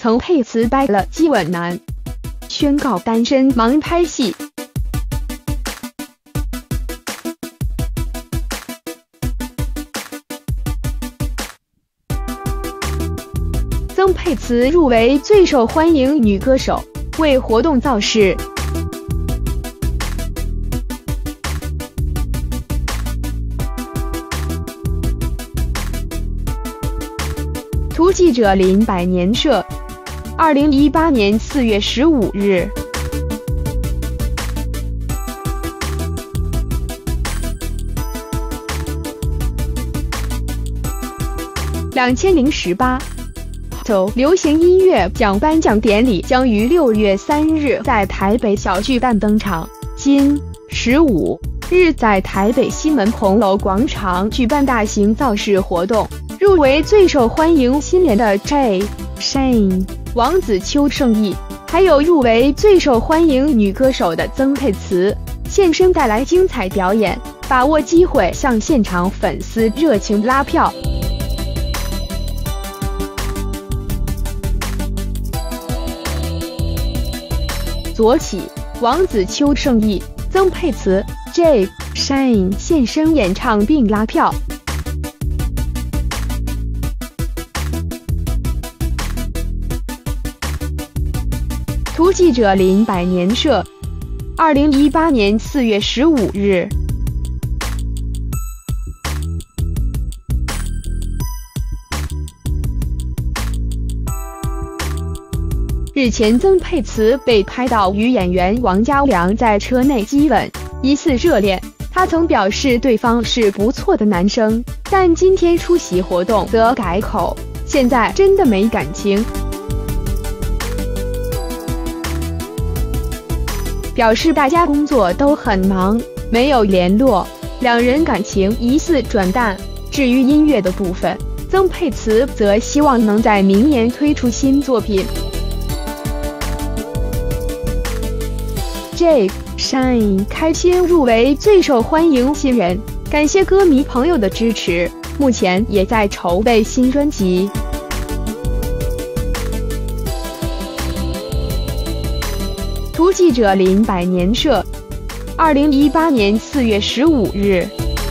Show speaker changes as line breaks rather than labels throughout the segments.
曾沛慈掰了激吻男，宣告单身忙拍戏。曾沛慈入围最受欢迎女歌手，为活动造势。图记者林百年社，2018年4月15日。2018流行音乐奖颁奖典礼将于6月3日在台北小巨蛋登场，今15日在台北西门红楼广场举办大型造势活动。入围最受欢迎新人的 S.H.E 王子邱圣义，还有入围最受欢迎女歌手的曾沛慈现身带来精彩表演，把握机会向现场粉丝热情拉票。左起，王子邱圣义、曾沛慈、S.H.E 现身演唱并拉票。图记者林百年社，2018年4月15日。日前，曾沛慈被拍到与演员王家良在车内激吻，疑似热恋。他曾表示对方是不错的男生，但今天出席活动则改口，现在真的没感情。表示大家工作都很忙，没有联络，两人感情疑似转淡。至于音乐的部分，曾沛慈则希望能在明年推出新作品。S.H.E 开心入围最受欢迎新人，感谢歌迷朋友的支持，目前也在筹备新专辑。图记者林百年社，2018年4月15日。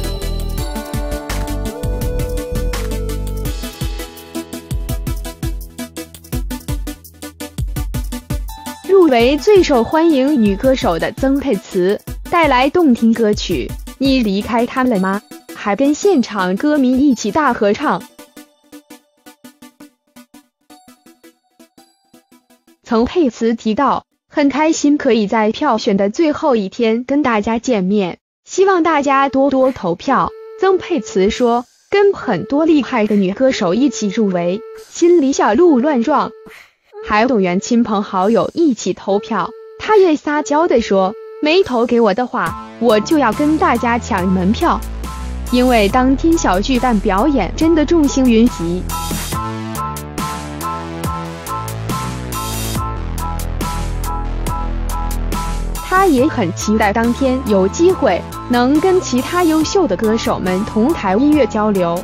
入围最受欢迎女歌手的曾沛慈带来动听歌曲《你离开他了吗》，还跟现场歌迷一起大合唱。曾沛慈提到，很开心可以在票选的最后一天跟大家见面，希望大家多多投票。曾沛慈说，跟很多厉害的女歌手一起入围，心里小鹿乱撞，还动员亲朋好友一起投票。他也撒娇地说，没投给我的话，我就要跟大家抢门票，因为当天小巨蛋表演真的众星云集。他也很期待当天有机会能跟其他优秀的歌手们同台音乐交流。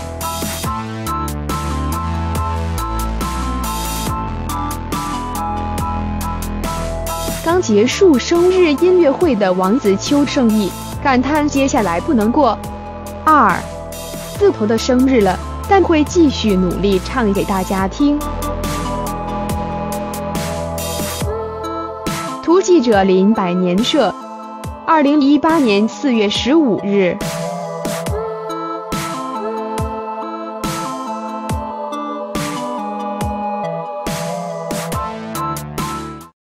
刚结束生日音乐会的王子邱圣义感叹接下来不能过2字头的生日了，但会继续努力唱给大家听。图记者林百年社，2018年4月15日。